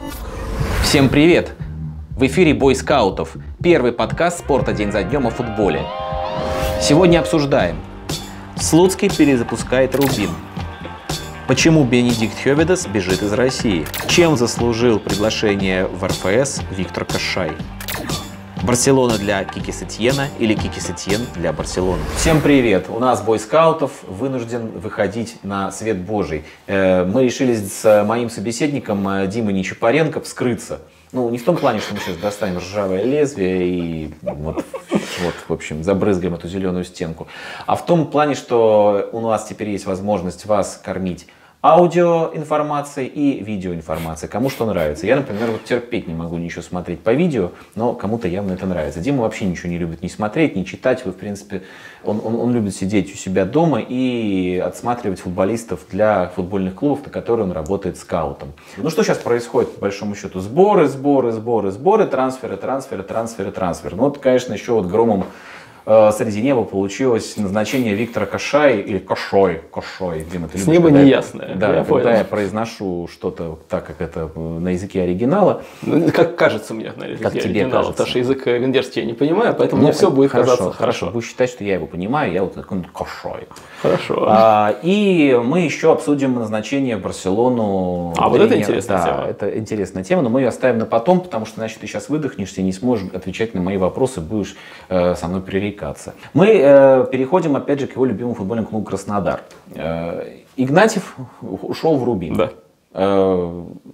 Всем привет! В эфире «Бой скаутов», первый подкаст спорта день за днем о футболе. Сегодня обсуждаем: Слуцкий перезапускает «Рубин», почему Бенедикт Хёведес бежит из России, чем заслужил приглашение в РФС Виктор Кашай, Барселона для Кики Сетьена или Кики Сетьен для Барселоны. Всем привет! У нас «Бой скаутов» вынужден выходить на свет Божий. Мы решили с моим собеседником Димой Нечапаренко вскрыться. Ну, не в том плане, что мы сейчас достанем ржавое лезвие и вот, в общем, забрызгаем эту зеленую стенку, а в том плане, что у нас теперь есть возможность вас кормить аудиоинформацией и видеоинформацией, кому что нравится. Я, например, вот терпеть не могу ничего смотреть по видео, но кому-то явно это нравится. Дима вообще ничего не любит ни смотреть, ни читать. В принципе, он любит сидеть у себя дома и отсматривать футболистов для футбольных клубов, на которые он работает скаутом. Ну что сейчас происходит, по большому счету? Сборы, трансферы. Ну вот, конечно, еще вот громом среди неба получилось назначение Виктора Кашай, или Кашой. Дима, ты любишь, с неба неясное. Да, когда я произношу что-то так, как это на языке оригинала. Ну, как кажется мне на языке оригинала, потому что язык венгерский я не понимаю, поэтому мне все будет казаться хорошо. Будешь считать, что я его понимаю, я вот такой Кашой. Хорошо. И мы еще обсудим назначение в Барселону. Вот это интересная тема. Да, это интересная тема, но мы ее оставим на потом, потому что, значит, ты сейчас выдохнешься и не сможешь отвечать на мои вопросы, будешь со мной пререкаться. Мы переходим, опять же, к его любимому футбольному клубу «Краснодар». Игнатьев ушел в «Рубин». Да.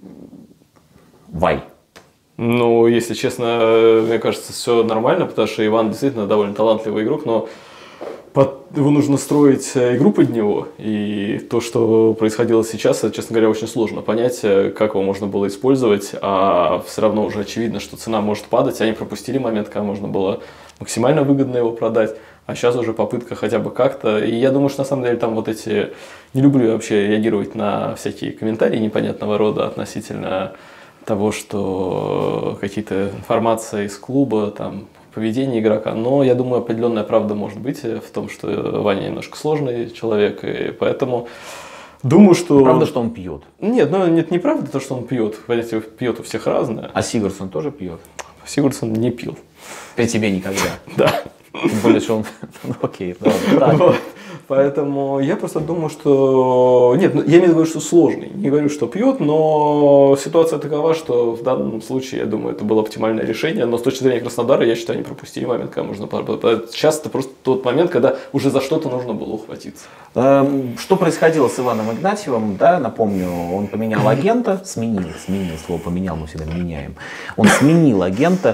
Вай. Ну, если честно, мне кажется, все нормально, потому что Иван действительно довольно талантливый игрок, но его нужно строить игру под него, и то, что происходило сейчас, это, честно говоря, очень сложно понять, как его можно было использовать, а все равно уже очевидно, что цена может падать, они пропустили момент, когда можно было максимально выгодно его продать, а сейчас уже попытка хотя бы как-то, и я думаю, что на самом деле там вот эти, не люблю вообще реагировать на всякие комментарии непонятного рода относительно того, что какие-то информации из клуба, там, поведение игрока, но я думаю, определенная правда может быть в том, что Ваня немножко сложный человек, и поэтому думаю, что... Правда, что он пьет? Нет, ну нет, неправда то, что он пьет. Понимаете, пьет у всех разное. А Сигурдсон тоже пьет? Сигурдсон не пил. При тебе никогда? Да. Тем более, что он... Ну окей, ладно. Поэтому я просто думаю, что... Нет, я не говорю, что сложный, не говорю, что пьет, но ситуация такова, что в данном случае, я думаю, это было оптимальное решение, но с точки зрения Краснодара, я считаю, не пропустили момент, когда можно... Сейчас это просто тот момент, когда уже за что-то нужно было ухватиться. Что происходило с Иваном Игнатьевым, да, напомню, он поменял агента, сменил, слово поменял, мы всегда меняем, он сменил агента,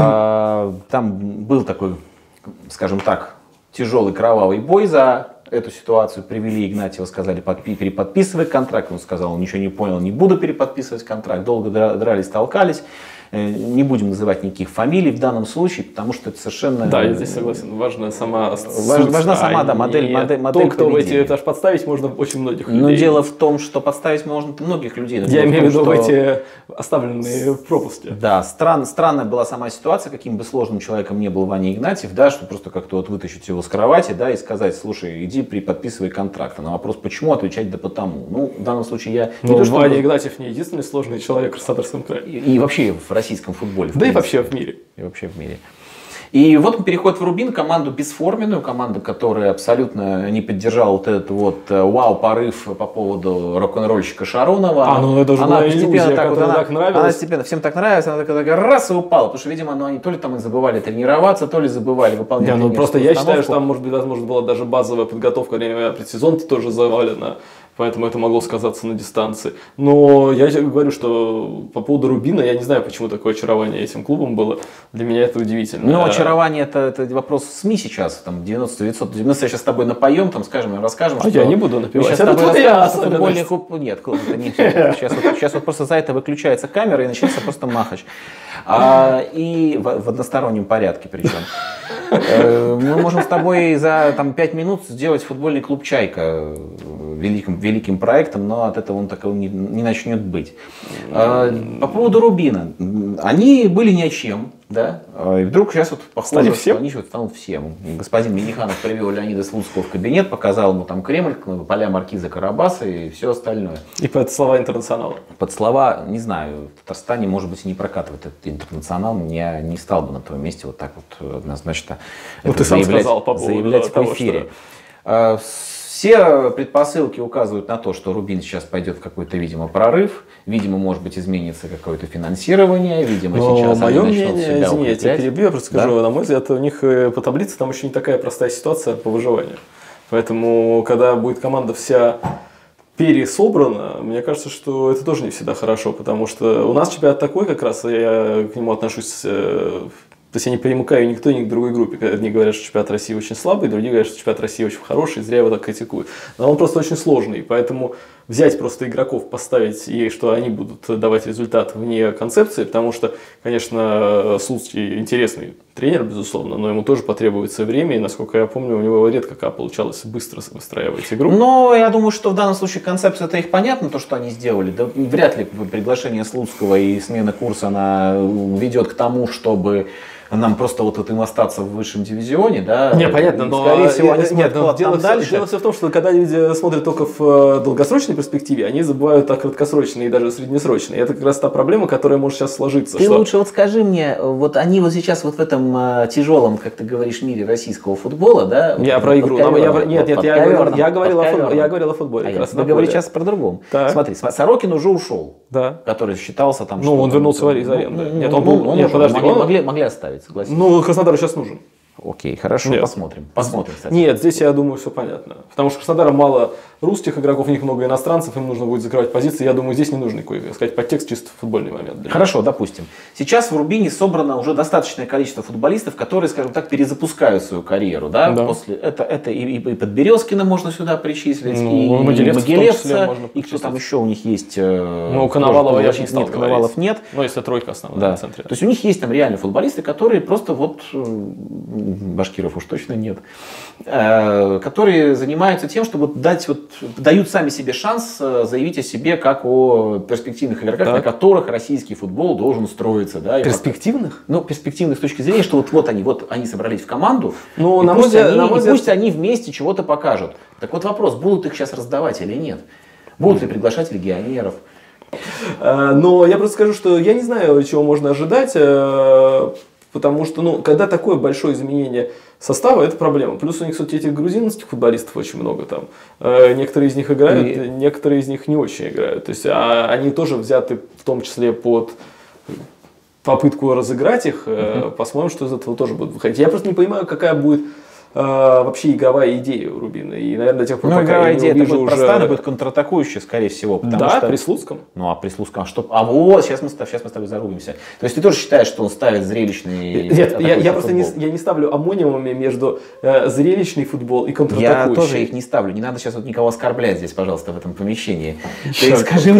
там был такой, скажем так, тяжелый кровавый бой за эту ситуацию, привели Игнатьева, сказали, переподписывай контракт, он сказал, он ничего не понял, не буду переподписывать контракт, долго дрались, толкались, не будем называть никаких фамилий в данном случае, потому что это совершенно... Да, я здесь согласен, важна сама важна сама, да, модель то, кто в эти этаж подставить можно очень многих людей. Но дело в том, что подставить можно многих людей. Я имею в виду в эти оставленные пропуски. Да, странная была сама ситуация, каким бы сложным человеком не был Ваня Игнатьев, да, что просто как-то вот вытащить его с кровати, да, и сказать, слушай, иди подписывай контракт. А на вопрос, почему, отвечать, да потому. Ну, в данном случае я... Ваня Игнатьев не единственный сложный человек в Краснодарском крае. И вообще в российском футболе. Да и вообще в мире. И вот он переходит в «Рубин», команду бесформенную, команду, которая абсолютно не поддержала вот этот вот вау-порыв по поводу рок-н-ролльщика Шаронова. Ну это же она была иллюзия, которая так нравилась. Она постепенно всем так нравилась, она такая раз и упала, потому что, видимо, они то ли там и забывали тренироваться, то ли забывали выполнять тренерскую просто установку. я считаю, что там, может быть, возможно, была даже базовая подготовка, время предсезон тоже завалена. Поэтому это могло сказаться на дистанции. Но я говорю, что по поводу «Рубина», я не знаю, почему такое очарование этим клубом было. Для меня это удивительно. Ну, очарование это вопрос СМИ сейчас. Там 90-990. Мы сейчас с тобой напоем, там, скажем, расскажем. А я не буду напевать. Это твоя футбольный клуб. Нет, это не все. Сейчас вот просто за это выключается камера и начинается просто махач. И в одностороннем порядке причем. Мы можем с тобой за 5 минут сделать футбольный клуб «Чайка». великим проектом, но от этого он такого не начнет быть. По поводу Рубина. Они были ни о чем, да? И вдруг сейчас вот похоже, что они станут всем. Господин Миниханов привел Леонида Слуцкого в кабинет, показал ему там Кремль, поля маркиза Карабаса и все остальное. И под слова интернационала. Под слова, не знаю, в Татарстане, может быть, и не прокатывает этот интернационал. Я не стал бы на твоем месте вот так вот однозначно заявлять в эфире. Все предпосылки указывают на то, что Рубин сейчас пойдет в какой-то, видимо, прорыв. Видимо, может быть, изменится какое-то финансирование. Видимо, сейчас мое они начнут мнение, себя извини, я тебя перебью, я просто скажу, да? на мой взгляд, у них по таблице там еще не такая простая ситуация по выживанию. Поэтому, когда будет команда вся пересобрана, мне кажется, что это тоже не всегда хорошо, потому что у нас чемпионат такой, как раз я к нему отношусь. То есть я не примыкаю ни к той, ни к другой группе. Одни говорят, что чемпионат России очень слабый, другие говорят, что чемпионат России очень хороший, зря его так критикуют. Но он просто очень сложный, поэтому взять просто игроков, поставить и что они будут давать результат вне концепции, потому что, конечно, Слуцкий интересный тренер, безусловно, но ему тоже потребуется время, и, насколько я помню, у него редко как получалось быстро выстраивать игру. Но я думаю, что в данном случае концепция-то их понятна, то, что они сделали. Да, вряд ли приглашение Слуцкого и смена курса она ведет к тому, чтобы нам просто вот им остаться в высшем дивизионе, да? Не, понятно, но скорее всего они нет, но дело дальше. все в том, что когда люди смотрят только в долгосрочной перспективе, они забывают о краткосрочной и даже среднесрочной. И это как раз та проблема, которая может сейчас сложиться. Ты лучше вот скажи мне, вот они вот сейчас вот в этом тяжелом, как ты говоришь, мире российского футбола, да? Я про игру. Я говорил о футболе. Вы говорите сейчас про другом. Смотри, Сорокин уже ушел, который считался там. Ну, он вернулся из аренды. Нет, он был. Нет, подожди, могли оставить. Согласен. Ну, Краснодару сейчас нужен. Окей, хорошо, посмотрим. Посмотрим, кстати. Нет, здесь, я думаю, все понятно. Потому что Краснодара мало русских игроков, у них много иностранцев, им нужно будет закрывать позиции. Я думаю, здесь не нужен никакой, так сказать, подтекст, чисто футбольный момент. Хорошо, допустим. Сейчас в Рубине собрано уже достаточное количество футболистов, которые, скажем так, перезапускают свою карьеру. Да? После, это и Подберезкина можно сюда причислить, и Могилевца, и кто там еще у них есть. Ну, Коновалова я не стал говорить. Коновалов нет. Но если тройка основная в центре. То есть у них есть там реально футболисты, которые просто вот, Башкиров уж точно нет, которые занимаются тем, чтобы дают сами себе шанс заявить о себе как о перспективных игроках, на которых российский футбол должен строиться. Да, перспективных? Ну, перспективных с точки зрения, что вот они собрались в команду, ну, и пусть они вместе чего-то покажут. Так вот вопрос, будут их сейчас раздавать или нет? Будут ли приглашать легионеров? Но я просто скажу, что я не знаю, чего можно ожидать. Потому что, когда такое большое изменение состава, это проблема. Плюс у них, кстати, этих грузинских футболистов очень много там. Некоторые из них играют, некоторые из них не очень играют. То есть они тоже взяты в том числе под попытку разыграть их. Посмотрим, что из этого тоже будет выходить. Я просто не понимаю, какая будет вообще игровая идея у Рубина. И, наверное, до тех пор, пока я не увижу уже... простая, будет контратакующая, скорее всего. При Слуцком. Ну, а при Слуцком, вот, сейчас мы с тобой зарубимся. То есть ты тоже считаешь, что он ставит зрелищный... Нет, я просто не ставлю амонимами между зрелищный футбол и контратакующий. Я тоже их не ставлю. Не надо сейчас никого оскорблять здесь, пожалуйста, в этом помещении. Ты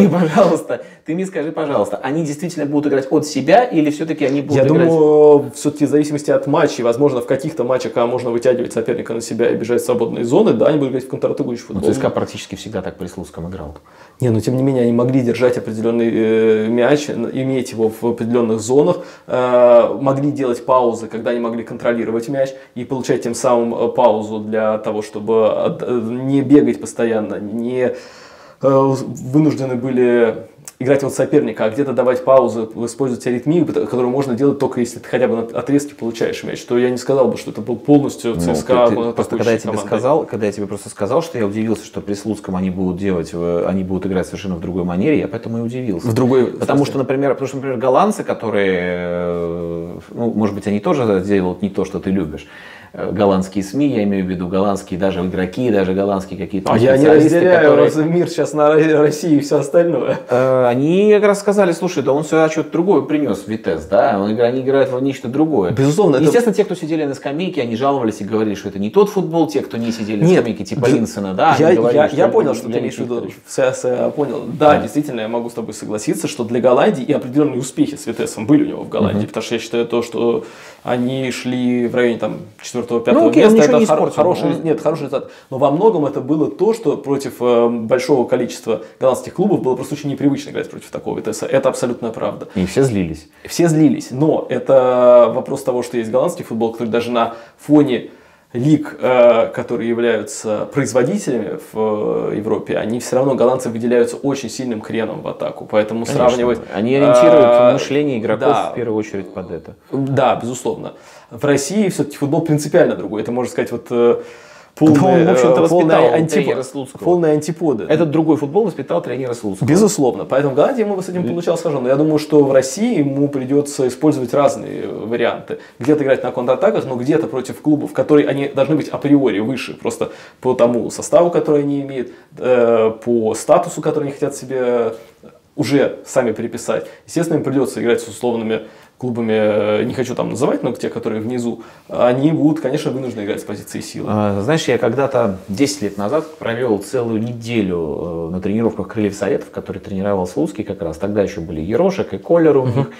мне скажи, пожалуйста, они действительно будут играть от себя или все-таки они будут играть... Я думаю, все-таки в зависимости от матчей, возможно, в каких-то матчах, когда можно вытягивать соперника на себя и бежать в свободные зоны, да, они будут играть в контратакующий футбол. ЦСКА практически всегда так при Слуцком играл. Не, но тем не менее они могли держать определенный мяч, иметь его в определенных зонах, могли делать паузы, когда они могли контролировать мяч и получать тем самым паузу для того, чтобы не бегать постоянно, не вынуждены были играть от соперника, а где-то давать паузы, использовать аритмию, которую можно делать только если ты хотя бы на отрезке получаешь мяч. То я не сказал бы, что это был полностью ЦСКА. Просто когда я тебе просто сказал, что я удивился, что при Слуцком они будут играть совершенно в другой манере, я поэтому и удивился. Потому что, например, голландцы, которые, может быть, они тоже делают не то, что ты любишь. Голландские СМИ, я имею в виду голландские даже игроки, даже голландские какие-то я не разделяю мир сейчас на Россию и все остальное. Они как раз сказали, слушай, да он сюда что-то другое принес, Витес, да, они играют в нечто другое. Безусловно. Естественно, те, кто сидели на скамейке, они жаловались и говорили, что это не тот футбол, те, кто не сидели на скамейке, типа Линсена, да, я понял, что ты имеешь в виду. Я понял. Да, действительно, я могу с тобой согласиться, что для Голландии и определенные успехи с Витесом были у него в Голландии, потому что я считаю то, что они шли в районе 4 4-5 места, это хороший результат. Но во многом это было то, что против большого количества голландских клубов было просто очень непривычно играть против такого Витесса. Это абсолютная правда. И все злились. Все злились, но это вопрос того, что есть голландский футбол, который даже на фоне лиг, которые являются производителями в Европе, они все равно, голландцы, выделяются очень сильным креном в атаку. Поэтому сравнивать... Они ориентируют мышление игроков в первую очередь под это. Да, безусловно. В России все-таки футбол принципиально другой. Это, можно сказать, полные антиподы. Этот другой футбол воспитал тренера Слуцкого. Безусловно. Поэтому в Голландии ему с этим получалось хорошо. Но я думаю, что в России ему придется использовать разные варианты. Где-то играть на контратаках, но где-то против клубов, которые они должны быть априори выше. Просто по тому составу, который они имеют, по статусу, который они хотят себе уже сами переписать. Естественно, им придется играть с условными клубами, не хочу там называть, но те, которые внизу, они будут, конечно, вынуждены играть с позиции силы. Знаешь, я когда-то 10 лет назад провел целую неделю на тренировках Крыльев Советов, который тренировал Слуцкий как раз. Тогда еще были Ерошек и Колер у них.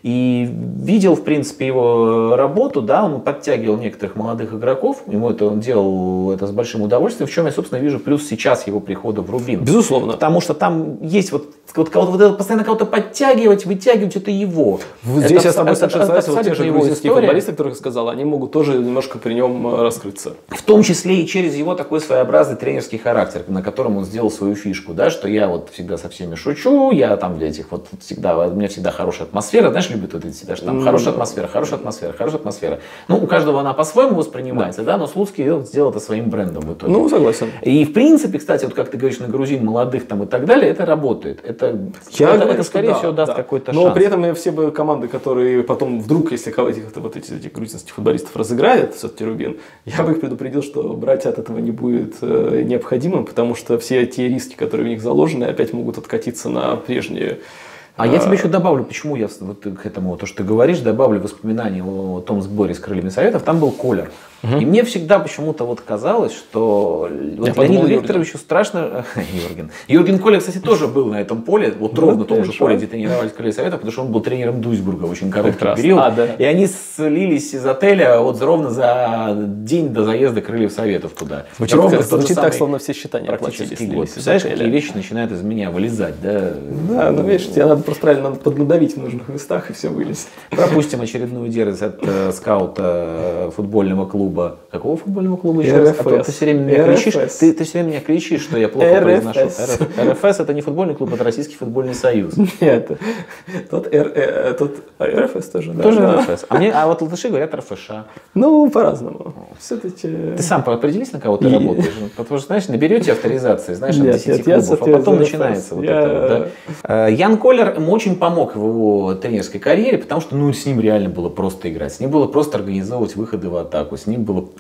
И видел, в принципе, его работу, да, он подтягивал некоторых молодых игроков, он делал это с большим удовольствием, в чем я, собственно, вижу плюс сейчас его прихода в Рубин. Безусловно. Потому что там есть постоянно кого-то подтягивать, вытягивать, это его. Здесь я с тобой совершенно согласен, вот те же грузинские футболисты, которых я сказал, они могут тоже немножко при нем раскрыться. В том числе и через его такой своеобразный тренерский характер, на котором он сделал свою фишку, да, что я вот всегда со всеми шучу, я там для этих вот всегда, у меня всегда хорошая атмосфера, знаешь, любят вот эти себя, что там хорошая атмосфера. Ну, у каждого она по-своему воспринимается, да, но Слуцкий сделал это своим брендом в итоге. Ну, согласен. И, в принципе, кстати, вот как ты говоришь, на грузин молодых там и так далее, это работает. Это скорее всего, даст какой-то шанс. Но при этом все команды, которые потом вдруг, если этих грузинских футболистов разыграет все-таки Рубин, я бы их предупредил, что брать от этого не будет необходимым, потому что все те риски, которые в них заложены, опять могут откатиться на прежние. А я тебе еще добавлю, почему я вот к этому, то, что ты говоришь, добавлю воспоминания о том сборе с Крыльями Советов, там был Колер. И мне всегда почему-то вот казалось, что вот Леониду Викторовичу страшно... Юрген Колер, кстати, тоже был на этом поле, вот ровно на том же поле, где тренировались Крылья Советов, потому что он был тренером Дуйсбурга в очень короткий период. И они слились из отеля вот ровно за день до заезда Крыльев Советов туда. Звучит так, словно все счета не оплатились. Представляешь, какие вещи начинают из меня вылезать, да? Да, ну видишь, тебе надо просто правильно поднадавить в нужных местах, и все вылезет. Пропустим очередную дерзость от скаута футбольного клуба. Какого футбольного клуба еще раз? А ты все время меня кричишь, ты все время меня кричишь, что я плохо произношу. РФС это не футбольный клуб, это Российский футбольный союз. Нет, тот РФС тоже, да. Тоже РФС. А вот латыши говорят РФШ. Ну, по-разному. Все-таки... Ты сам определись, на кого ты работаешь? Потому что, знаешь, наберете авторизации, знаешь, от 10 клубов, а потом начинается вот это вот. Ян Колер ему очень помог в его тренерской карьере, потому что с ним реально было просто играть. С ним было просто организовывать выходы в атаку. С ним было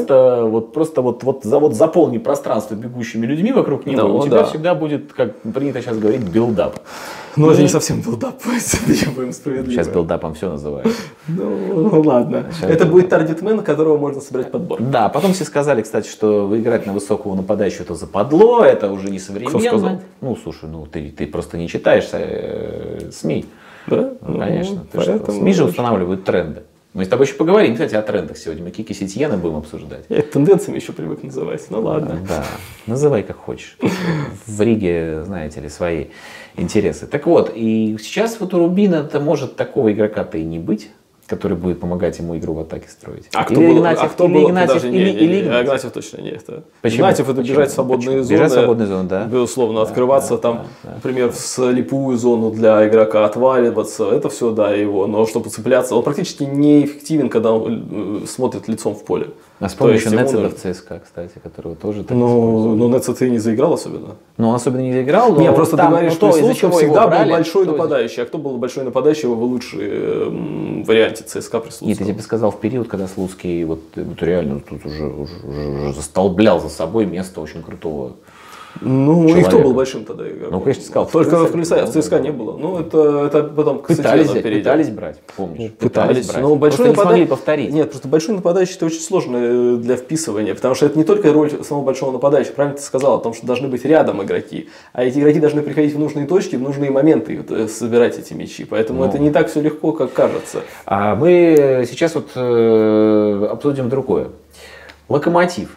просто заполни пространство бегущими людьми вокруг него, у тебя всегда будет, как принято сейчас говорить, билдап. Ну, это не совсем билдап, будем справедливы. Сейчас билдапом все называют. Ну, ладно. Это будет таргетмен, которого можно собрать подбор. Да, потом все сказали, кстати, что выиграть на высокого нападающего это западло, это уже не современно. Кто сказал? Ну, слушай, ты просто не читаешь СМИ. Да? Ну, конечно. СМИ же устанавливают тренды. Мы с тобой еще поговорим, кстати, о трендах сегодня. Мы Кики Сетьена будем обсуждать. Я тенденциями еще привык называть. Ну ладно. Да, называй как хочешь. В Риге, знаете ли, свои интересы. Так вот, и сейчас вот у Рубина это может такого игрока-то и не быть, который будет помогать ему игру в атаке строить. Игнатьев точно нет. Игнатьев это бежать в свободные зоны. Бежать в свободные зоны, да. Безусловно, открываться там, например, в слепую зону для игрока, отваливаться, это все, да, его. Но чтобы цепляться, он практически неэффективен, когда он смотрит лицом в поле. А с помощью Нецеда в ЦСКА, кстати, которого тоже так используют. Но Нецед ты не заиграл особенно. Ну, он особенно не заиграл. Не, просто ты говоришь, что Слуцкий всегда был большой нападающий. А кто был большой нападающий в лучшем варианте ЦСКА при Слуцком? Нет, я тебе сказал, в период, когда Слуцкий вот реально тут уже застолблял за собой место очень крутого Ну, человека. и кто был большим тогда игроком? Ну, конечно, сказал. Только в ЦСКА не было. Ну, это потом к Сычевену перейдем. Пытались брать, помнишь? Пытались, брать. но большой не смогли повторить. Нет, просто большой нападающий это очень сложно для вписывания, потому что это не только роль самого большого нападающего. Правильно ты сказал о том, что должны быть рядом игроки, а эти игроки должны приходить в нужные точки, в нужные моменты собирать эти мячи. Поэтому это не так все легко, как кажется. А мы сейчас вот обсудим другое. Локомотив.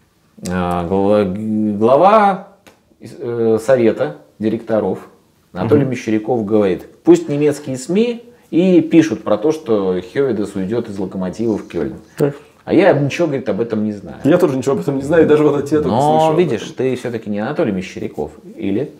Глава совета директоров Анатолий Мещеряков говорит, пусть немецкие СМИ и пишут про то, что Хёведес уйдет из Локомотива в Кёльн. Так. А я ничего, говорит, об этом не знаю. Я тоже ничего об этом не знаю, и даже вот от тебя только слышал. Но видишь, ты все-таки не Анатолий Мещеряков, или?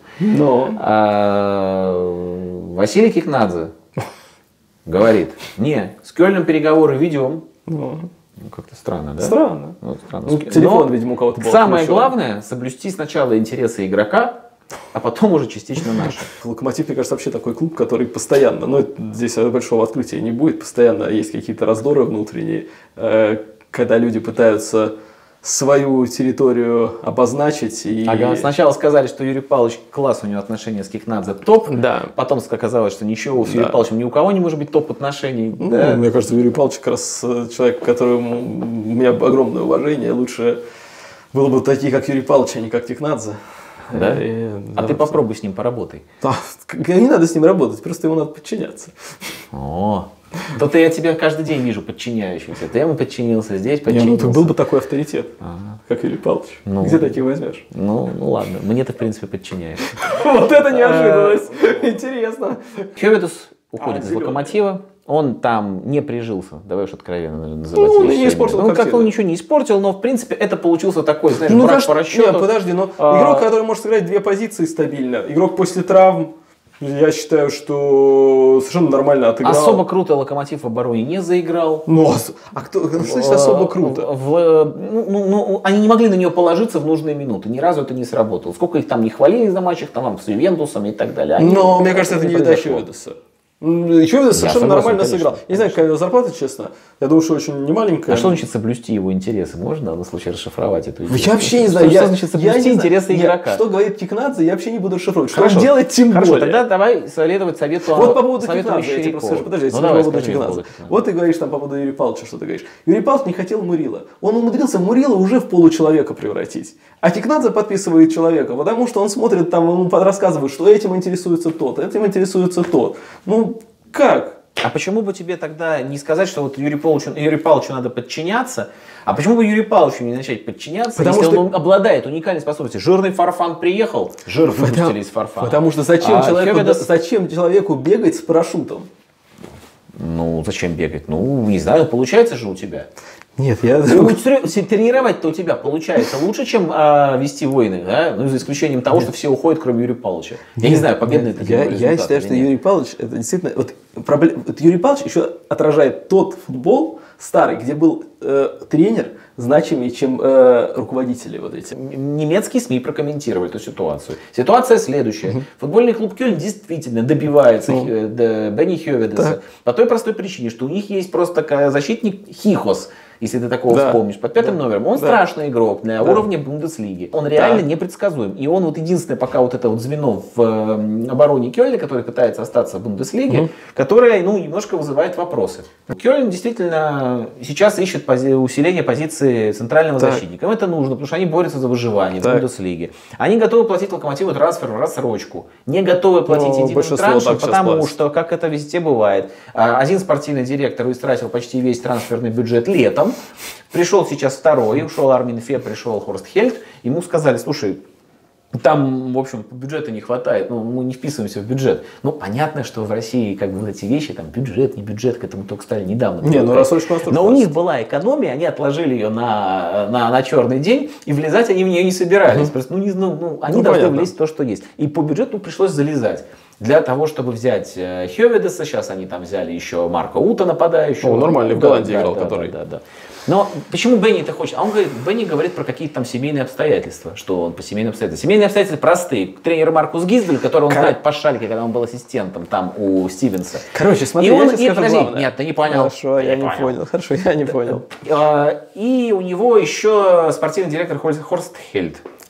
Василий Кикнадзе говорит, не, с Кёльном переговоры ведем. Ну, как-то странно, да? Странно. Ну, странно. Ну, телефон, видимо, у кого-то был. Самое главное, соблюсти сначала интересы игрока, а потом уже частично наши. Локомотив, мне кажется, вообще такой клуб, который постоянно, ну, здесь большого открытия не будет, постоянно есть какие-то раздоры внутренние, когда люди пытаются свою территорию обозначить. И... Ага, сначала сказали, что Юрий Павлович класс, у него отношения с Кикнадзе топ. Да. Потом оказалось, что ничего с Юрием Павловичем ни у кого не может быть топ отношений. Ну, да. Мне кажется, Юрий Павлович как раз человек, которому у меня огромное уважение. Лучше было бы такие, как Юрий Павлович, а не как Кикнадзе. Да? Ты попробуй с ним поработай. Не надо с ним работать, просто ему надо подчиняться. О, то-то я тебя каждый день вижу подчиняющимся. Ты ему подчинился, здесь подчинился. Был бы такой авторитет, как Юрий Павлович. Где таких возьмешь? Ну ладно, мне ты в принципе подчиняешься. Вот это неожиданность. Интересно. Хёведес уходит из Локомотива. Он там не прижился, давай уж откровенно называть. Ну, он не испортил картину. Как-то он ничего не испортил, но в принципе это получился такой, знаешь, брак по расчету. Нет, подожди, но игрок, который может сыграть две позиции стабильно, игрок после травм, я считаю, что совершенно нормально отыграл. Особо круто Локомотив в обороне не заиграл. Ну, а кто, значит, особо круто? Они не могли на нее положиться в нужные минуты. Ни разу это не сработало. Сколько их там не хвалили на матчах, там с Ювентусом и так далее. Но мне кажется, это не вида Хёведеса. Хёведес совершенно нормально сыграл. Не знаю, какая его зарплата, честно. Я думаю, что очень немаленькая. А что значит соблюсти его интересы? Можно на случай расшифровать эту идею? Я вообще не знаю. Что значит соблюсти интересы игрока? Что говорит Кикнадзе, я вообще не буду расшифровать. Что он делает, тем более. Хорошо, тогда давай следовать совету. Вот по поводу Кикнадзе. Подожди, по поводу Кикнадзе. Вот ты говоришь там по поводу Юрия Павловича, что ты говоришь. Юрий Павлович не хотел Мурила. Он умудрился Мурила уже в получеловека превратить. А Кикнадзе подписывает человека, потому что он смотрит, там ему рассказывают, что этим интересуется тот, этим интересуется тот. Ну, как? А почему бы тебе тогда не сказать, что вот Юрию Павловичу надо подчиняться, а почему бы Юрию Павловичу не начать подчиняться, потому если он обладает уникальной способностью? Жирный Фарфан приехал, жир выпустили из Фарфана. Потому что зачем человеку бегать с парашютом? Ну, зачем бегать? Ну, не знаю, получается же у тебя. Нет, я... Тренировать-то у тебя получается лучше, чем вести войны, да? Ну, за исключением того, что все уходят, кроме Юрия Павловича. Я не знаю, победный это результат. Я считаю, что Юрий Павлович, это действительно... Вот Юрий Павлович еще отражает тот футбол старый, где был тренер значимее, чем руководители вот эти. Немецкие СМИ прокомментировали эту ситуацию. Ситуация следующая. Футбольный клуб Кёльн действительно добивается Бенни Хёведеса по той простой причине, что у них есть просто защитник Хихос, если ты такого вспомнишь, под 5 номером. Он страшный игрок для уровня Бундеслиги. Он реально непредсказуем. И он вот единственное пока вот это вот звено в обороне Кёльна, который пытается остаться в Бундеслиге, которое немножко вызывает вопросы. Кёльн действительно сейчас ищет усиление позиции центрального защитника. Им это нужно, потому что они борются за выживание в Бундеслиге. Они готовы платить Локомотиву трансфер в рассрочку. Не готовы платить единым траншем, потому что, как это везде бывает, один спортивный директор истратил почти весь трансферный бюджет летом. Пришел сейчас второй, ушел Армин Фе, пришел Хорст Хельд. Ему сказали, слушай, там, в общем, бюджета не хватает, мы не вписываемся в бюджет. Ну, понятно, что в России как бы вот эти вещи, там, бюджет, не бюджет, к этому только стали недавно. Но у них была экономия, они отложили ее на черный день, и влезать они в нее не собирались. Просто, они должны влезть в то, что есть. И по бюджету пришлось залезать. Для того, чтобы взять Хёведеса, сейчас они там взяли еще Марка Ута, нападающего. Нормальный в Голландии играл, который... Да. Но почему Бенни это хочет? А он говорит, Бенни говорит про какие-то там семейные обстоятельства. Что он по семейным обстоятельствам? Семейные обстоятельства простые. Тренер Маркус Гиздель, которого он знает по шальке, когда он был ассистентом там у Стивенса. Короче, смотри, Нет, ты не понял. Хорошо, я не понял. И у него еще спортивный директор Хорст Хельд,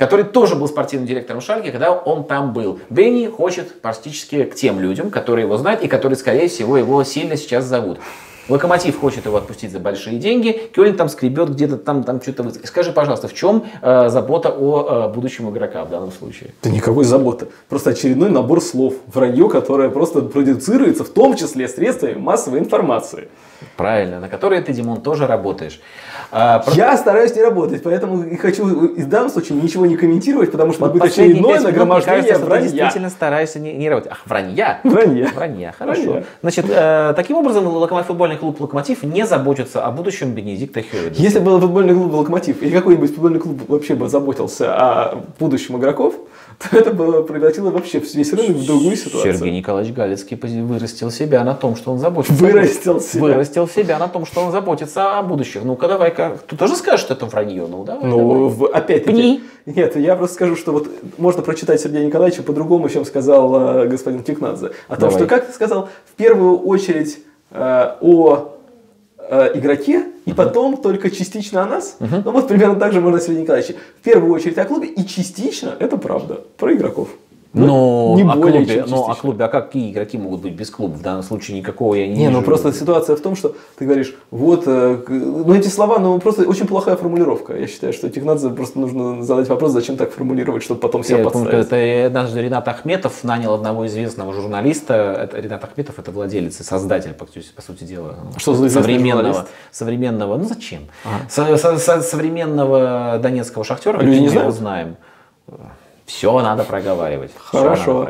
который тоже был спортивным директором Шальке, когда он там был. Бенни хочет практически к тем людям, которые его знают и которые, скорее всего, его сильно сейчас зовут. Локомотив хочет его отпустить за большие деньги, Кёльн там скребет где-то там что-то. Скажи, пожалуйста, в чем забота о будущем игрока в данном случае? Да никакой заботы. Просто очередной набор слов. Вранье, которое просто продуцируется, в том числе средствами массовой информации. Правильно, на которые ты, Димон, тоже работаешь. Я стараюсь не работать, поэтому и хочу в данном случае ничего не комментировать, потому что это будет очередное нагромождение вранья. Ты действительно стараешься не работать. Ах, вранья? Вранья. Хорошо. Вранья. Значит, таким образом, футбольный клуб «Локомотив» не заботится о будущем Бенедикта Хёведеса. Если был футбольный клуб «Локомотив» или какой-нибудь футбольный клуб вообще бы заботился о будущем игроков, то это было превратило вообще весь рынок в другую ситуацию. Сергей Николаевич Галицкий вырастил себя на том, что он заботится. Вырастил себя на том, что он заботится о будущем. Ну-ка, давай-ка. Ты тоже скажешь, что это вранье? Ну, давай. Опять-таки. Нет, я просто скажу, что вот можно прочитать Сергея Николаевича по-другому, чем сказал господин Кикнадзе. О том, что, как ты сказал, в первую очередь о игроке, и потом только частично о нас. Ну вот примерно так же можно Сергея Николаевича. В первую очередь о клубе, и частично, это правда, про игроков. Но о клубе, а какие игроки могут быть без клуба? В данном случае никакого я не вижу. Ну просто ситуация в том, что ты говоришь, вот, эти слова, просто очень плохая формулировка. Я считаю, что Кикнадзе просто нужно задать вопрос, зачем так формулировать, чтобы потом себя подставить. Это однажды Ренат Ахметов нанял одного известного журналиста. Ренат Ахметов — это владелец и создатель, по сути дела, что за современного, ну зачем? Современного донецкого «Шахтера», люди не знают? Мы знаем. Все надо проговаривать. Хорошо.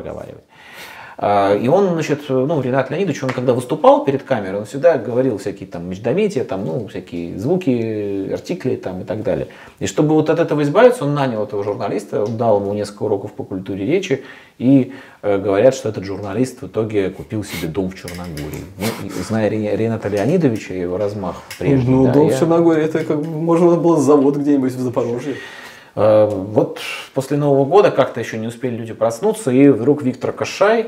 И он, значит, Ренат Леонидович, он когда выступал перед камерой, он всегда говорил всякие там междометия, всякие звуки, артикли там и так далее. И чтобы вот от этого избавиться, он нанял этого журналиста, он дал ему несколько уроков по культуре речи, и говорят, что этот журналист в итоге купил себе дом в Черногории. Зная Рената Леонидовича и его размах прежний. Дом в Черногории, это как можно было завод где-нибудь в Запорожье. Вот после Нового года как-то еще не успели люди проснуться, и вдруг Виктор Кошай,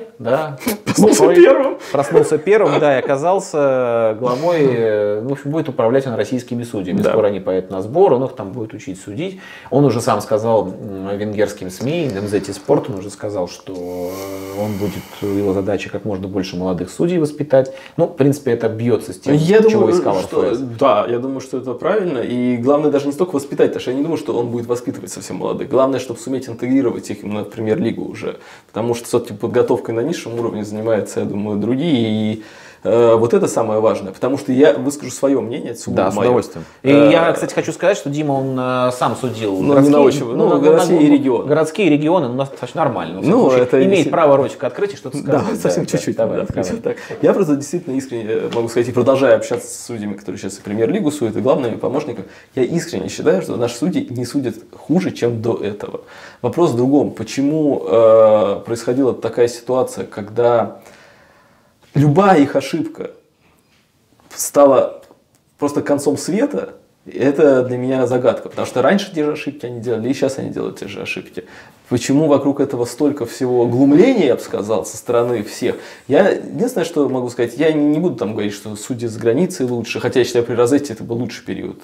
проснулся первым, и оказался главой, в общем, будет управлять он российскими судьями. Да. Скоро они поедут на сбор, он их там будет учить судить. Он уже сам сказал венгерским СМИ, МЗТ Спорт, он уже сказал, что его задача как можно больше молодых судей воспитать. В принципе, это бьется с тем, чего искал РФС. Да, я думаю, что это правильно, и главное даже не столько воспитать, потому что я не думаю, что он будет воспитывать совсем молодых. Главное, чтобы суметь интегрировать их именно в премьер-лигу уже. Потому что все-таки подготовкой на низшем уровне занимаются, я думаю, другие. И вот это самое важное. Потому что я выскажу свое мнение. Да, с удовольствием. И я, кстати, хочу сказать, что Дима, он сам судил городские и регионы. Городские регионы у нас достаточно нормально. Это имеет право ротик открыть и что-то сказать. Да, совсем чуть-чуть. Я просто действительно искренне могу сказать, и продолжаю общаться с судьями, которые сейчас и премьер-лигу судят, и главными помощниками. Я искренне считаю, что наши судьи не судят хуже, чем до этого. Вопрос в другом. Почему происходила такая ситуация, когда любая их ошибка стала просто концом света? Это для меня загадка, потому что раньше те же ошибки они делали, и сейчас они делают те же ошибки. Почему вокруг этого столько всего глумления, я бы сказал, со стороны всех? Я единственное, что могу сказать, я не буду там говорить, что судьи за границей лучше, хотя я считаю, при Розетте это был лучший период.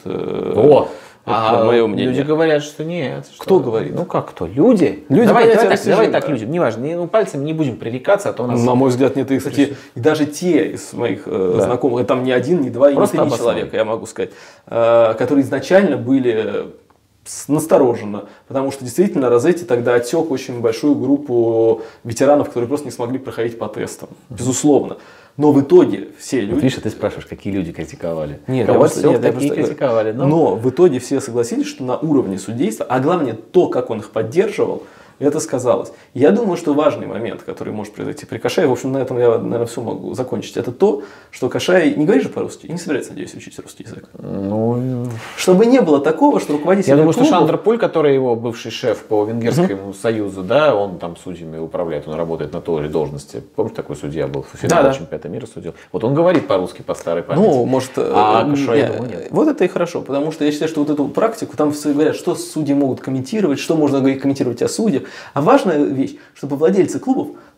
Это мое мнение. Люди говорят, что нет. Кто говорит? Как кто? Люди. Давай так, люди. Неважно, пальцами не будем пререкаться, а то у нас... На мой взгляд, нет. И даже те из моих знакомых, там не один, не два, и не три человека, я могу сказать, которые изначально были настороженно, потому что действительно Розетти тогда отсек очень большую группу ветеранов, которые просто не смогли проходить по тестам, безусловно. Но в итоге все люди... Видишь, ты спрашиваешь, какие люди критиковали. Нет, критиковали. Но в итоге все согласились, что на уровне судейства, а главное то, как он их поддерживал, это сказалось. Я думаю, что важный момент, который может произойти при Кошае, в общем, на этом я, наверное, все могу закончить, это то, что Кошай не говорит же по-русски и не собирается, надеюсь, учить русский язык. Чтобы не было такого, что руководитель Я думаю, что Шандер Пуль, который его бывший шеф по Венгерскому союзу, он там судьями управляет, он работает на той же должности. Помнишь, такой судья был? В финале чемпионата мира судил. Вот он говорит по-русски по старой памяти. Может... А Кошай, я думаю, нет. Вот это и хорошо, потому что я считаю, что вот эту практику, там все говорят, что судьи могут комментировать, что можно комментировать о судьях. А важная вещь, чтобы владельцы клубов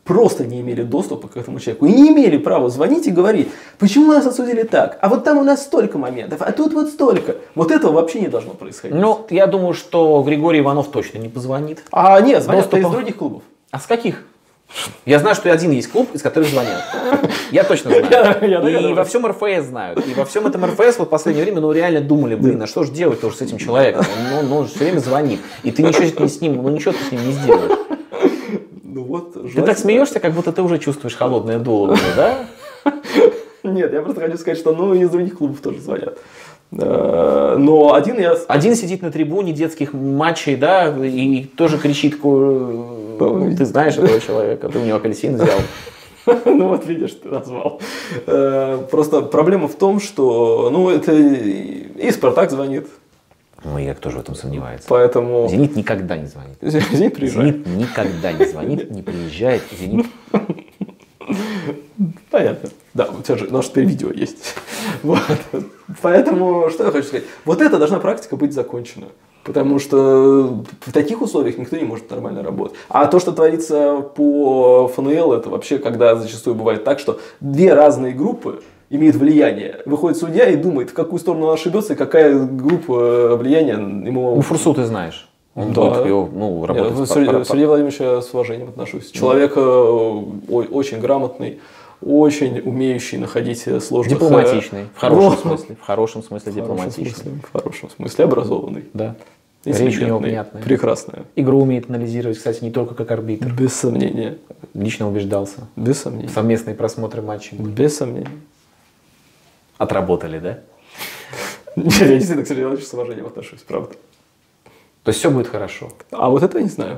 просто не имели доступа к этому человеку. И не имели права звонить и говорить, почему нас осудили так, а вот там у нас столько моментов, а тут вот столько. Вот этого вообще не должно происходить. Ну, я думаю, что Григорий Иванов точно не позвонит. А нет, звонят из других клубов. А с каких? Я знаю, что один есть клуб, из которых звонят. Я точно знаю. И во всем РФС знают. И во всем этом РФС вот в последнее время, реально думали, а что же делать тоже с этим человеком? Он все время звонит. И ты ничего с ним не сделаешь. Ты так смеешься, как будто ты уже чувствуешь холодное дуло, да? Нет, я просто хочу сказать, что из других клубов тоже звонят. Но один сидит на трибуне детских матчей, да, и тоже кричит, ты знаешь этого человека, ты у него апельсин взял. Ну вот видишь, ты назвал. Просто проблема в том, что это и Спартак звонит. Я тоже в этом сомневаюсь. Поэтому... Зенит никогда не звонит. Зенит приезжает. Зенит никогда не звонит, не приезжает. Зенит... Понятно. Да, у тебя же, теперь видео есть. Вот. Поэтому, что я хочу сказать. Вот это должна практика быть закончена. Потому что в таких условиях никто не может нормально работать. А то, что творится по ФНЛ, это вообще, когда зачастую бывает так, что две разные группы имеют влияние. Выходит судья и думает, в какую сторону он ошибется, и какая группа влияния ему... Фурсу ты знаешь. Он работает. Сергей Владимирович, я с уважением отношусь. Человек очень грамотный, очень умеющий находить сложных... Дипломатичный, в хорошем смысле. В хорошем смысле дипломатичный. В хорошем смысле образованный. Да. Речь у него понятная. Прекрасная. Игру умеет анализировать, кстати, не только как арбитр. Без сомнения. Лично убеждался. Без сомнения. Совместные просмотры матчей. Без сомнения. Отработали, да? Я действительно к Сергею Владимировичу с уважением отношусь, правда. То есть все будет хорошо. А вот это я не знаю.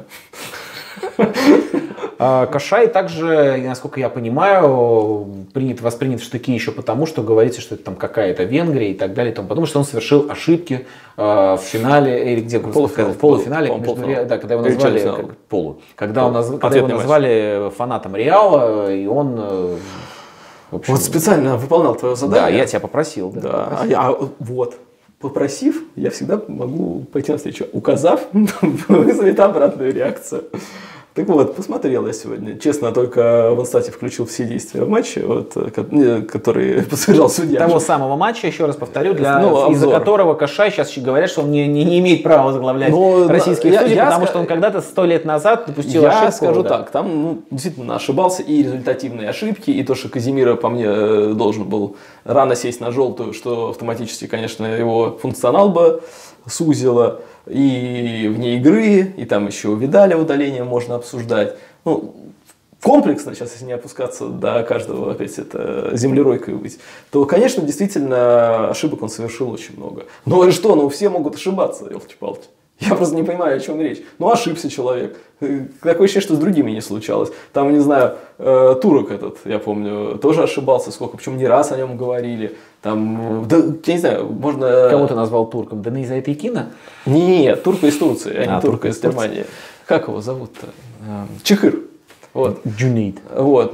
Кашай также, насколько я понимаю, воспринят в штыки еще потому, что говорится, что это там какая-то Венгрия и так далее, потому что он совершил ошибки в финале, или где в полуфинале, когда его назвали когда его назвали фанатом Реала, и он... Вот специально выполнял твое задание. Да, я тебя попросил. Да. Вот. Попросив, я всегда могу пойти навстречу. Указав, вызовет обратную реакцию. Так вот, посмотрел я сегодня. Честно, только в инстате включил все действия в матче, которые совершал судья. Того самого матча, еще раз повторю, из-за которого Кашай сейчас говорят, что он не имеет права возглавлять российские судьи, потому что он когда-то 100 лет назад допустил ошибку. Я скажу так, там действительно ошибался и результативные ошибки, и то, что Казимира, по мне, должен был рано сесть на желтую, что автоматически, конечно, его функционал бы сузило. И вне игры, и там еще Видаля удаление можно обсуждать. Комплексно, сейчас если не опускаться до каждого, опять это землеройкой быть, то, конечно, действительно ошибок он совершил очень много. Но и что, все могут ошибаться, елки-палки. Я просто не понимаю, о чем речь. Ошибся человек. Такое ощущение, что с другими не случалось. Там, не знаю, турок этот, я помню, тоже ошибался сколько, причем не раз о нем говорили. Там, я не знаю, можно... Кого ты назвал турком? Дениза Этикина? Нет, турка из Турции, а не турка из Германии. Как его зовут-то? Чехыр. Вот. Джунейд. Вот.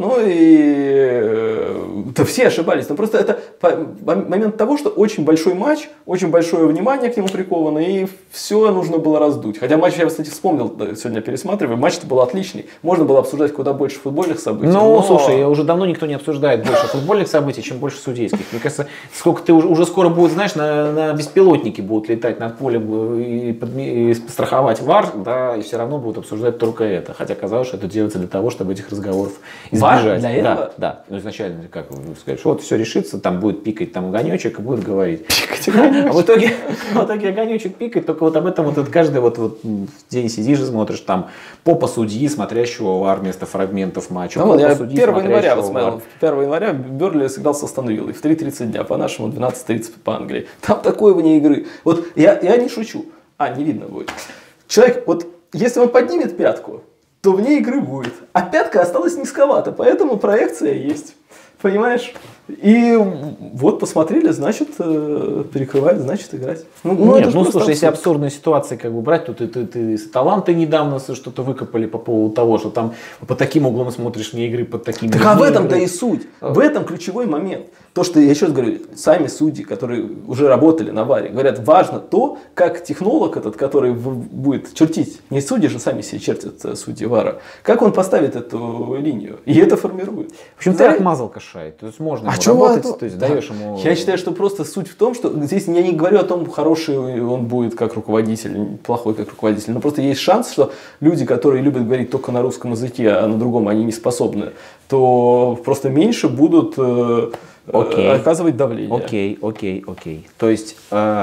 Да все ошибались. Но просто это момент того, что очень большой матч, очень большое внимание к нему приковано, и все нужно было раздуть. Хотя матч, я, кстати, вспомнил, сегодня пересматриваю, матч-то был отличный. Можно было обсуждать куда больше футбольных событий. Слушай, уже давно никто не обсуждает больше футбольных событий, чем больше судейских. Мне кажется, сколько ты уже скоро будет, знаешь, на беспилотники будут летать над полем и страховать ВАР, да, и все равно будут обсуждать только это. Хотя казалось, что это делается для того, чтобы этих разговоров избежать. ВАР для этого? Да. Изначально, как сказать, что вот все решится, там будет пикать там огонечек и будет говорить. А в итоге огонечек пикает, только вот об этом вот каждый день сидишь и смотришь, там попа судьи, смотрящего ВАР вместо фрагментов матча. Я 1 января посмотрел. 1 января Бернли сыграл с Астон Виллой в 3:30 дня, по-нашему 12:30 по Англии. Там такое вне игры. Вот я не шучу. Не видно будет. Человек, если он поднимет пятку, то вне игры будет. А пятка осталась низковато, поэтому проекция есть. Понимаешь? И вот посмотрели, значит, перекрывать, значит, играть. Нет, слушай, если абсурдные ситуации как бы брать, то ты таланты недавно что-то выкопали по поводу того, что там по таким углом смотришь вне игры, под такими... Так а в этом-то и суть. В этом ключевой момент. То, что я еще раз говорю, сами судьи, которые уже работали на ВАРе, говорят, важно то, как технолог этот, который будет чертить, не судьи же сами себе чертят судьи ВАРа, как он поставит эту линию. И это формирует. В общем, ты отмазал Кашай. То есть можно ему работать, то есть даешь ему... Я считаю, что просто суть в том, что здесь я не говорю о том, хороший он будет как руководитель, плохой как руководитель, но просто есть шанс, что люди, которые любят говорить только на русском языке, а на другом они не способны, то просто меньше будут... оказывать давление. Окей. То есть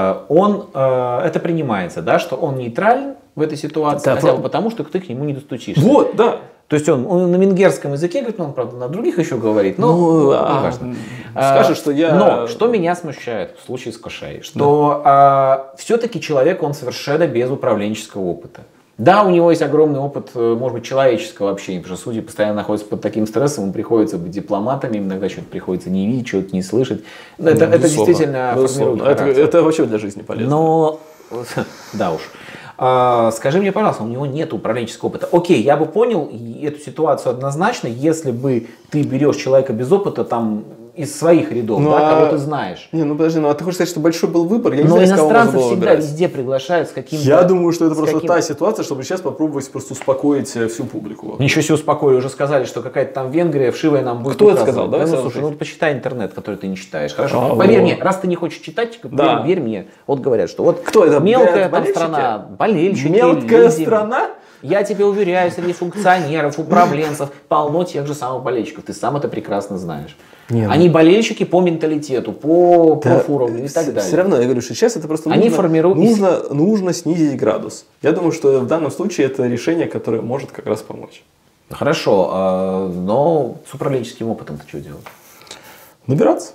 это принимается, да, что он нейтрален в этой ситуации, да, хотя бы потому, что ты к нему не достучишься. Вот, да. То есть он на венгерском языке говорит, он, правда, на других еще говорит, но не важно. Скажешь, что я... Но что меня смущает в случае с Кашай, что все-таки человек, он совершенно без управленческого опыта. Да, у него есть огромный опыт, может быть, человеческого общения, потому что судьи постоянно находятся под таким стрессом, им приходится быть дипломатами, им иногда что-то приходится не видеть, что-то не слышать. Это действительно формирует характер. Это вообще для жизни полезно. Но, да уж. Скажи мне, пожалуйста, у него нет управленческого опыта. Окей, я бы понял эту ситуацию однозначно, если бы ты берешь человека без опыта, там, из своих рядов, кого ты знаешь. Подожди, а ты хочешь сказать, что большой был выбор? Я не но знаю, иностранцев всегда везде приглашают с каким-то... Я думаю, что это просто та ситуация, чтобы сейчас попробовать просто успокоить всю публику. Ничего себе успокоили, уже сказали, что какая-то там Венгрия вшивая нам будет. Кто это сказал? Давай слушай, почитай интернет, который ты не читаешь. Хорошо? Поверь мне, раз ты не хочешь читать, верь мне. Вот говорят, что вот кто это? Мелкая там страна, болельщики. Мелкая страна? Я тебе уверяю, среди функционеров, управленцев полно тех же самых болельщиков. Ты сам это прекрасно знаешь. Они болельщики по менталитету, по профуровню и так далее. Все равно, я говорю, что сейчас это просто нужно снизить градус. Я думаю, что в данном случае это решение, которое может как раз помочь. Хорошо, но с управленческим опытом ты что делать? Набираться.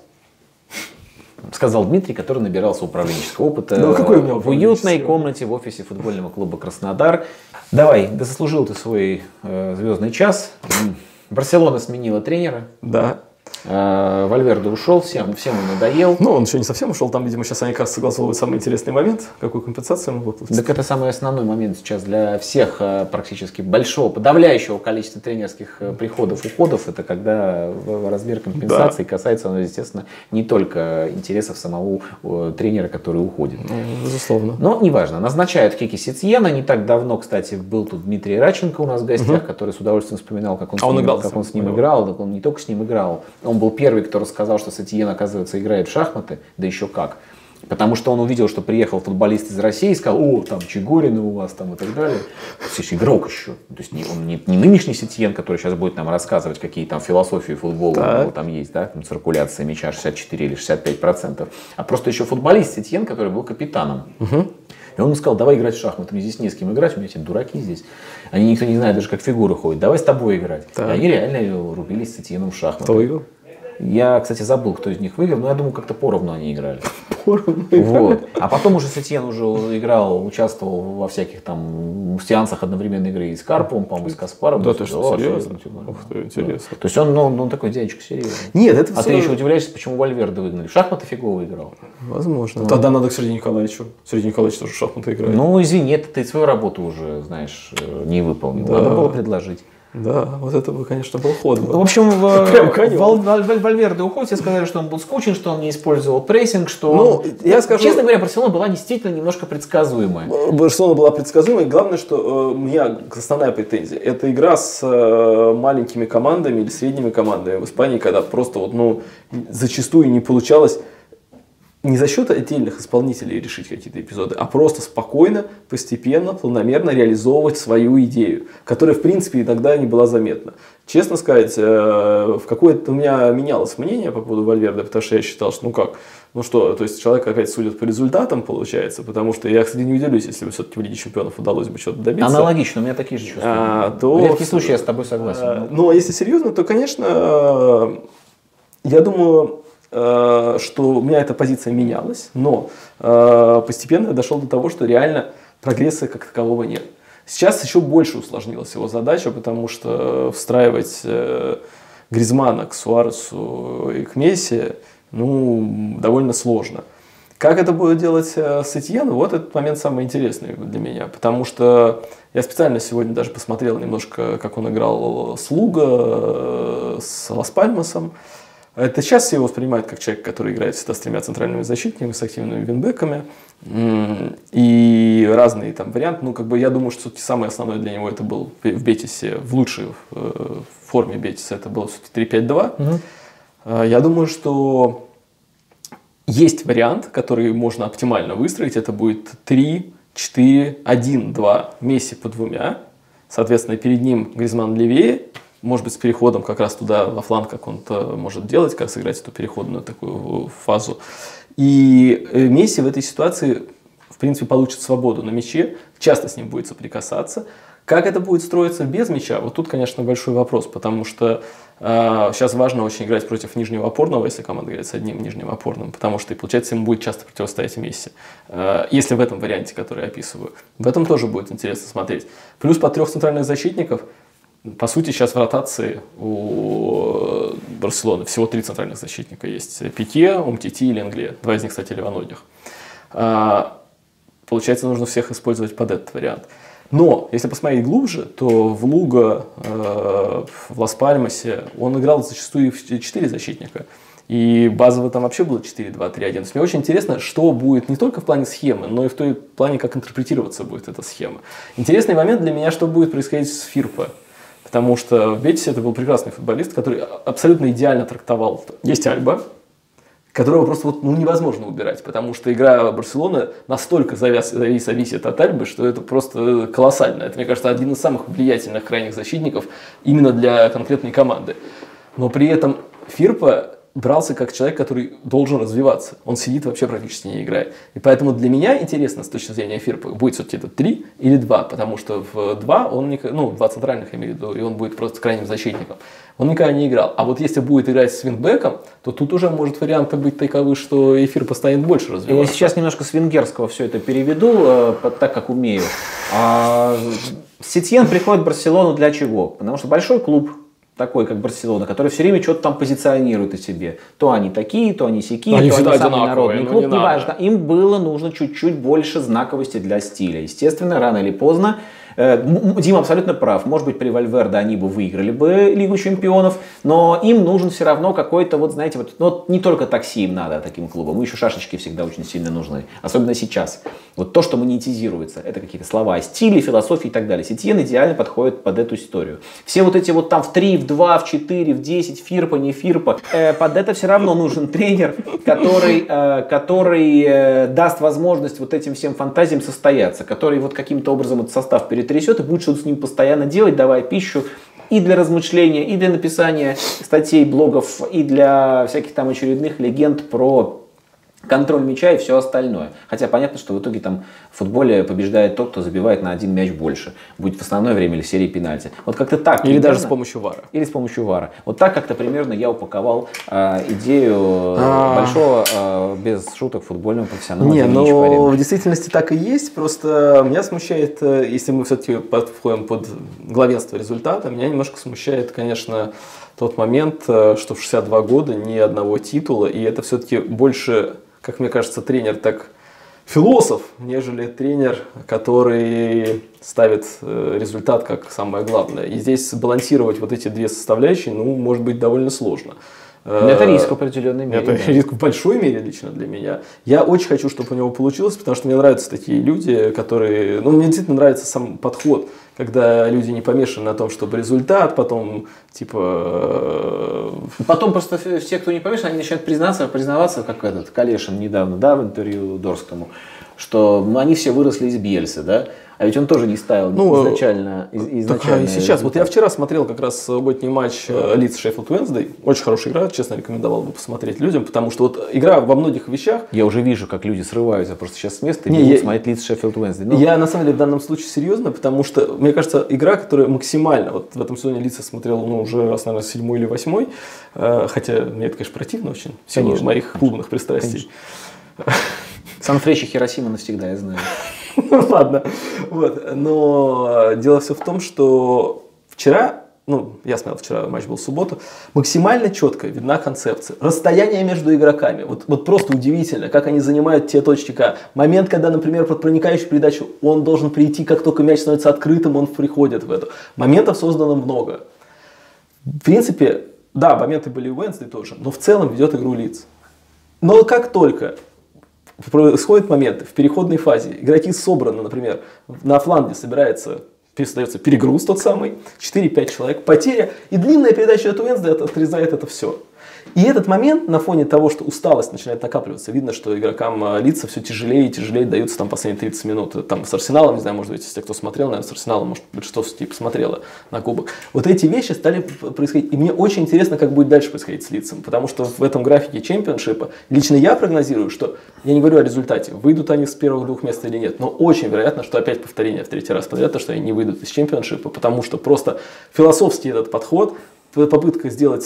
Сказал Дмитрий, который набирался управленческого опыта в уютной комнате в офисе футбольного клуба «Краснодар». Давай, да заслужил ты свой звездный час. Барселона сменила тренера. Да. Вальверде ушел, всем он надоел. Он еще не совсем ушел, там, видимо, сейчас они как раз согласовывают самый интересный момент, какую компенсацию ему выплатить. Так это самый основной момент сейчас для всех практически подавляющего количества тренерских приходов, уходов, это когда размер компенсации касается, естественно, не только интересов самого тренера, который уходит. Безусловно. Но неважно, назначают Кики Сетьена, не так давно, кстати, был тут Дмитрий Радченко у нас в гостях, который с удовольствием вспоминал, как он с ним играл, так он не только с ним играл. Он был первый, кто рассказал, что Сетьен, оказывается, играет в шахматы, да еще как. Потому что он увидел, что приехал футболист из России и сказал, там Чигорины у вас там и так далее. Слушай, игрок еще. То есть он не нынешний Сетьен, который сейчас будет нам рассказывать, какие там философии футбола у него там есть, да, там циркуляция мяча 64 или 65%. А просто еще футболист Сетьен, который был капитаном. И он ему сказал, давай играть в шахматы, мне здесь не с кем играть, у меня эти дураки здесь. Они никто не знает даже, как фигуры ходят, давай с тобой играть. И они реально рубились с Сетьеном в шахматы. Кто выиграл? Я, кстати, забыл, кто из них выиграл, но я думаю, как-то поровну они играли. Поровну играли. А потом уже Сетьен уже играл, участвовал во всяких там сеансах одновременной игры и с Карповым, по-моему, и с Каспаровым. Да, ты что, серьезно? Ух ты, интересно. То есть он такой дядечка серьезный. Нет, это ты еще удивляешься, почему Вальверде выгнали? В шахматы фигово играл. Возможно. Тогда надо к Сергею Николаевичу. Сергей Николаевич тоже в шахматы играет. Извини, ты свою работу уже, знаешь, не выполнил. Надо было предложить. Да, вот это бы, конечно, был ход. В общем, Вальверде уходит, все сказали, что он был скучен, что он не использовал прессинг, что честно говоря, Барселона была действительно немножко предсказуемая. Барселона была предсказуемой, главное, что у меня основная претензия, это игра с маленькими командами или средними командами в Испании, когда просто зачастую не получалось не за счет отдельных исполнителей решить какие-то эпизоды, а просто спокойно, постепенно, планомерно реализовывать свою идею, которая, в принципе, иногда не была заметна. Честно сказать, в какое-то у меня менялось мнение по поводу Вальверде, потому что я считал, что то есть человек опять судит по результатам, получается, потому что я, кстати, не удивлюсь, если бы все-таки в Лиге Чемпионов удалось бы что-то добиться. Аналогично, у меня такие же чувства. В редкий случай я с тобой согласен. Но если серьезно, то, конечно, я думаю, что у меня эта позиция менялась, но постепенно я дошел до того, что реально прогресса как такового нет. Сейчас еще больше усложнилась его задача, потому что встраивать Гризманна к Суаресу и к Месси, ну, довольно сложно. Как это будет делать Сетьен, вот этот момент самый интересный для меня, потому что я специально сегодня даже посмотрел немножко, как он играл с Луго, с Лас-Пальмасом. Это сейчас все его воспринимают как человек, который играет всегда с тремя центральными защитниками, с активными вингбэками. И разные там варианты. Ну, как бы я думаю, что все-таки самое основное для него это был в Бетисе, в лучшей форме Бетиса, это было все-таки 3-5-2. Я думаю, что есть вариант, который можно оптимально выстроить. Это будет 3-4-1-2. Месси по двумя. Соответственно, перед ним Гризманн левее. Может быть, с переходом как раз туда, во фланг, как он это может делать, как сыграть эту переходную такую фазу. И Месси в этой ситуации, в принципе, получит свободу на мяче, часто с ним будет соприкасаться. Как это будет строиться без мяча? Вот тут, конечно, большой вопрос, потому что сейчас важно очень играть против нижнего опорного, если команда играет с одним нижним опорным, потому что, и получается, ему будет часто противостоять Месси. Если в этом варианте, который я описываю. В этом тоже будет интересно смотреть. Плюс по 3 центральных защитников. По сути, сейчас в ротации у Барселоны всего 3 центральных защитника есть. Пике, Умтити и Ленгле. 2 из них, кстати, левоногих. Получается, нужно всех использовать под этот вариант. Но, если посмотреть глубже, то в Луго, в Лас-Пальмасе он играл зачастую в 4 защитника. И базово там вообще было 4-2-3-1. То есть мне очень интересно, что будет не только в плане схемы, но и в той плане, как интерпретироваться будет эта схема. Интересный момент для меня, что будет происходить с Фирпо. Потому что в Бетисе это был прекрасный футболист, который абсолютно идеально трактовал. Есть Альба, которого просто вот, невозможно убирать, потому что игра Барселоны настолько зависит от Альбы, что это просто колоссально. Это, мне кажется, один из самых влиятельных крайних защитников именно для конкретной команды. Но при этом Фирпо брался как человек, который должен развиваться. Он сидит, вообще практически не играет. И поэтому для меня интересно, с точки зрения Фирпо, будет все-таки это 3 или 2, потому что в 2 он, 2 центральных я имею в виду, и он будет просто крайним защитником. Он никогда не играл. А вот если будет играть с вингбэком, то тут уже может варианты быть таковы, что и Фирпо станет больше развиваться. Я сейчас немножко с венгерского все это переведу, так как умею. Сетьен приходит в Барселону для чего? Потому что большой клуб, такой, как Барселона, который все время что-то там позиционирует о себе. То они такие, то они сякие, то они самый народный клуб. Неважно. Им было нужно чуть-чуть больше знаковости для стиля. Естественно, рано или поздно, Дима абсолютно прав. Может быть, при Вальверде они бы выиграли бы Лигу Чемпионов, но им нужен все равно какой-то, вот знаете, вот не только такси им надо таким клубам, еще шашечки всегда очень сильно нужны. Особенно сейчас. Вот то, что монетизируется, это какие-то слова о стиле, философии и так далее. Сетьен идеально подходит под эту историю. Все вот эти вот там в 3, в 2, в 4, в 10, Фирпо, не Фирпо, под это все равно нужен тренер, который даст возможность вот этим всем фантазиям состояться, который вот каким-то образом этот состав перетрясет и будет что-то с ним постоянно делать, давая пищу и для размышления, и для написания статей, блогов, и для всяких там очередных легенд про контроль мяча и все остальное. Хотя понятно, что в итоге там в футболе побеждает тот, кто забивает на 1 мяч больше. Будет в основное время или в серии пенальти. Вот как-то так. Или примерно, даже с помощью ВАРа. Или с помощью ВАРа. Вот так как-то примерно я упаковал идею большого, без шуток, футбольного профессионала. Не, но в действительности так и есть. Просто меня смущает, если мы все-таки подходим под главенство результата, меня немножко смущает, конечно, тот момент, что в 62 года ни одного титула, и это все-таки больше, как мне кажется, тренер так философ, нежели тренер, который ставит результат как самое главное. И здесь балансировать вот эти две составляющие, может быть довольно сложно. Это риск в определенной мере. Это риск в большой мере лично для меня. Я очень хочу, чтобы у него получилось, потому что мне нравятся такие люди, которые... мне действительно нравится сам подход, когда люди не помешаны на том, чтобы результат, потом Потом просто все, кто не помешан, они начинают признаваться, как этот Калешин недавно, в интервью Дорскому, что они все выросли из Бьельсы, да? А ведь он тоже не ставил изначально. И сейчас. Вот я вчера смотрел как раз субботний матч Лидс Шеффилд Уэнсдей. Очень хорошая игра, честно рекомендовал бы посмотреть людям, потому что вот игра во многих вещах. Я уже вижу, как люди срываются просто сейчас с места и будут смотреть Лидс Шеффилд Уэнсдей. Я на самом деле в данном случае серьезно, потому что, мне кажется, игра, которая максимально, вот в этом сезоне Лидс я смотрел уже раз, наверное, 7 или 8, хотя мне это, конечно, противно очень, в силу моих клубных пристрастий. Сан-Фречи Хиросима навсегда, я знаю. Ладно. Но дело все в том, что вчера я смотрел вчера, матч был в субботу, максимально четко видна концепция. Расстояние между игроками. Вот просто удивительно, как они занимают те точки К. Момент, когда, например, под проникающую передачу он должен прийти, как только мяч становится открытым, он приходит в эту. Моментов создано много. В принципе, да, моменты были у Уэнсдей тоже, но в целом ведет игру Лидс. Но как только происходят моменты в переходной фазе, игроки собраны, например, на фланге создается перегруз тот самый, 4-5 человек, потеря, и длинная передача от Уэнсдей отрезает это все. И этот момент на фоне того, что усталость начинает накапливаться, видно, что игрокам Лидса все тяжелее и тяжелее даются там последние 30 минут. Там с Арсеналом, не знаю, может быть, если кто смотрел, наверное, с Арсеналом, может, большинство посмотрело на кубок. Вот эти вещи стали происходить. И мне очень интересно, как будет дальше происходить с Лидсом, потому что в этом графике чемпионшипа лично я прогнозирую, что, я не говорю о результате, выйдут они с первых 2 мест или нет, но очень вероятно, что опять повторение в 3-й раз подряд, то, что они не выйдут из чемпионшипа, потому что просто философский этот подход, попытка сделать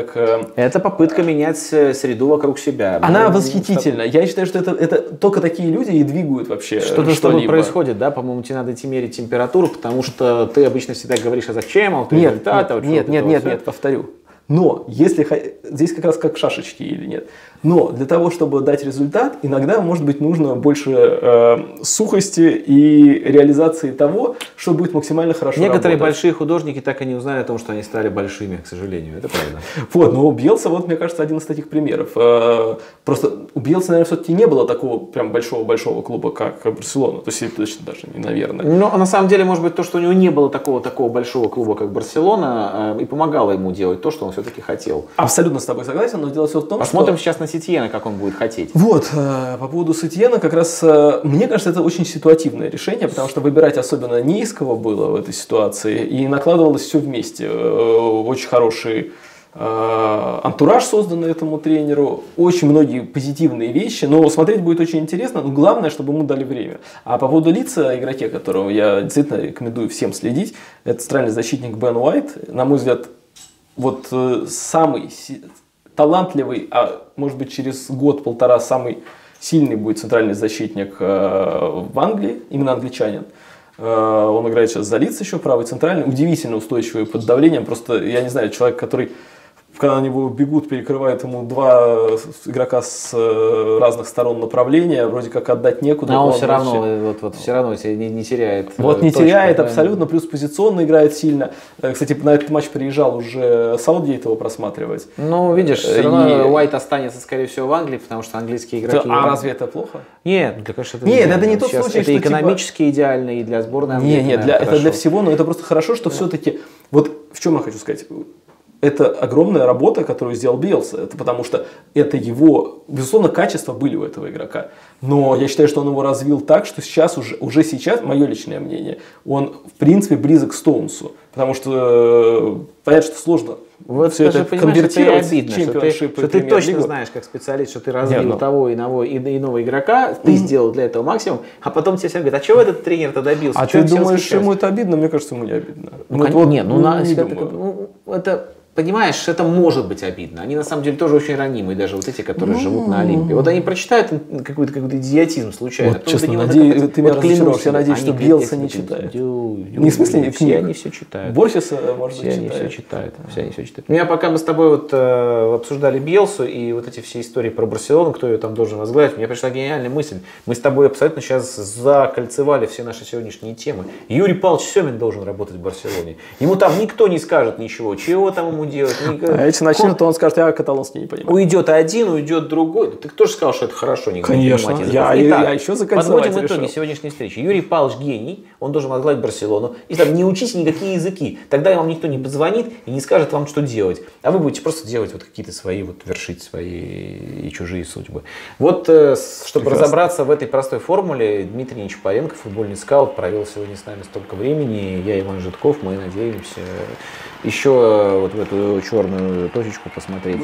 Это попытка менять среду вокруг себя. Она восхитительна. Я считаю, что это только такие люди и двигают вообще что-то с тобой происходит, да? По-моему, тебе надо идти мерить температуру, потому что ты обычно всегда говоришь, а зачем, а вот результат. Нет, повторю. Но если здесь как раз как шашечки или нет. Но для того, чтобы дать результат, иногда, может быть, нужно больше сухости и реализации того, что будет максимально хорошо Некоторые работать. большие художники так и не узнали о том, что они стали большими, к сожалению. Это правда. Вот, но у Биелса, мне кажется, один из таких примеров. Просто у Биелса, наверное, все-таки не было такого прям большого клуба, как Барселона. То есть, точно даже не, наверное. Но на самом деле, может быть, то, что у него не было такого большого клуба, как Барселона, и помогало ему делать то, что он все-таки хотел. Абсолютно с тобой согласен, но дело все в том, Посмотрим сейчас на Сетьена, как он будет хотеть. Вот, по поводу Сетьена, как раз, мне кажется, это очень ситуативное решение, потому что выбирать особенно не из кого было в этой ситуации, и накладывалось все вместе. Очень хороший антураж созданный этому тренеру, очень многие позитивные вещи, но смотреть будет очень интересно, но главное, чтобы ему дали время. А по поводу Лидса, игроке, которого я действительно рекомендую всем следить, это центральный защитник Бен Уайт, на мой взгляд, вот самый талантливый, а может быть через год-полтора самый сильный будет центральный защитник в Англии, именно англичанин. Он играет сейчас за Лидс еще, правый центральный, удивительно устойчивый под давлением, просто, я не знаю, человек, который, когда на него бегут, перекрывает ему 2 игрока с разных сторон направления, вроде как отдать некуда. А он все равно, все равно не теряет. Вот не теряет абсолютно, плюс позиционно играет сильно. Кстати, на этот матч приезжал уже Саутгейт его просматривать. Ну, видишь, все равно Уайт останется, скорее всего, в Англии, потому что английские игроки... А разве это плохо? Нет, конечно, это нет, это не тот случай, это экономически идеально и для сборной Англии. Нет, это для всего, но это просто хорошо, что все-таки... Вот в чем я хочу сказать. Это огромная работа, которую сделал Биелса. Это потому что это его, безусловно, качества были у этого игрока. Но я считаю, что он его развил так, что сейчас уже сейчас, мое личное мнение, он в принципе близок к Стоунсу. Потому что понятно, что сложно вот все это конвертировать в чемпионшип. Что ты точно знаешь, как специалист, что ты развил того иного игрока, ты сделал для этого максимум, а потом тебе все говорят, а чего этот тренер-то добился? А ты думаешь, ему это обидно? Мне кажется, ему не обидно. Это... Понимаешь, это может быть обидно. Они на самом деле тоже очень ранимые, даже вот эти, которые живут на Олимпе. Вот они прочитают какой-то идиотизм случайно. Вот, честно, ты меня разочаровал. Я надеюсь, что Биелса не читает. Не в смысле все они все читают. Борхеса, может быть, читает. Все они все читают. Меня пока мы с тобой обсуждали Биелсу и вот эти все истории про Барселону, кто ее там должен возглавить, мне пришла гениальная мысль. Мы с тобой абсолютно сейчас закольцевали все наши сегодняшние темы. Юрий Павлович Семин должен работать в Барселоне. Ему там никто не скажет ничего, чего там ему делать. А если начнет, то он скажет, я каталонский не понимаю. Уйдет один, уйдет другой. Ты тоже сказал, что это хорошо. Конечно. Я еще закольцевать подводим итоги сегодняшней встречи. Юрий Павлович гений, он должен возглавить Барселону. И там не учите никакие языки. Тогда вам никто не позвонит и не скажет вам, что делать. А вы будете просто делать вот какие-то свои, вершить свои и чужие судьбы. Вот, чтобы разобраться в этой простой формуле, Дмитрий Нечапаренко, футбольный скаут, провел сегодня с нами столько времени. Я Иван Житков, мы надеемся еще вот в эту черную точечку посмотреть.